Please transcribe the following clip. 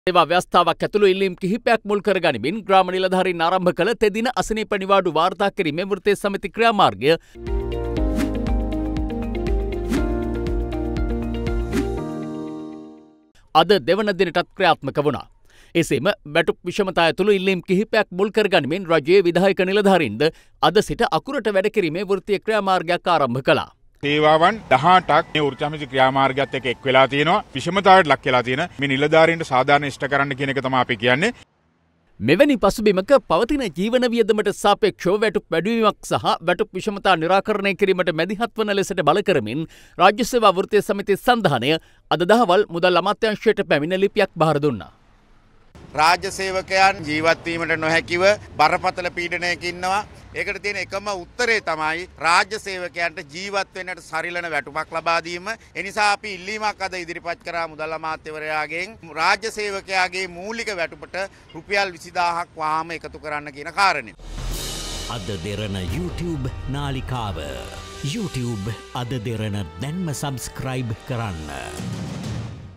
සේවා ව්‍යවස්ථාවක් ඇතුළු ඉල්ලීම් කිහිපයක් මුල් කරගනිමින් ග්‍රාම නිලධාරීන් ආරම්භ කළ තෙදින අසනීප නිවාඩු වාර්තා කිරීමේ වෘත්තීය සමිති ක්‍රියාමාර්ගය අද දෙවන දිනටත් ක්‍රියාත්මක වුණා. එසේම වැටුප් විෂමතා ඇතුළු ඉල්ලීම් කිහිපයක් මුල් කරගනිමින් රජයේ විධායක නිලධාරීන්ද අද සිට අකුරට වැඩ කිරීමේ වෘත්තීය ක්‍රියාමාර්ගයක් ආරම්භ කළා. සේවාවන් 18ක් මේ වෘත්තීය සමිති ක්‍රියාමාර්ගයත් එක්ක එක් වෙලා තියෙනවා. විෂමතාවයට ලක් වෙලා තියෙන මේ නිලධාරීන්ට සාධාරණ ඉෂ්ට කරන්න කියන එක තමයි අපි කියන්නේ. මෙවැනි පසුබිමක පවතින ජීවන වියදමට සාපේක්ෂව වැටුප් වැඩිවීමක් සහ වැටුප් විෂමතා නිරාකරණය කිරීමට මැදිහත් වන ලෙසට බල කරමින් රාජ්‍ය සේවා වෘත්තීය සමිති සංධානය අද දහවල් මුදල් අමාත්‍යාංශයට පැමිණ ලිපියක් බාර දුන්නා. රාජ්‍ය සේවකයන් ජීවත් වීමට නොහැකිව බරපතල පීඩනයක ඉන්නවා. ඒකට තියෙන එකම උත්තරේ තමයි රාජ්‍ය සේවකයන්ට ජීවත් වෙන්නට සරිලන වැටුපක් ලබා දීම. ඒ නිසා අපි ඉල්ලීමක් අද ඉදිරිපත් කරා මුදල් අමාත්‍යවරයාගෙන් රාජ්‍ය සේවකයාගේ මූලික වැටුපට රුපියල් 20000ක් වහාම එකතු කරන්න කියන කාරණේ. අද දෙරණ YouTube නාලිකාව YouTube අද දෙරණ දැන්ම සබස්ක්‍රයිබ් කරන්න.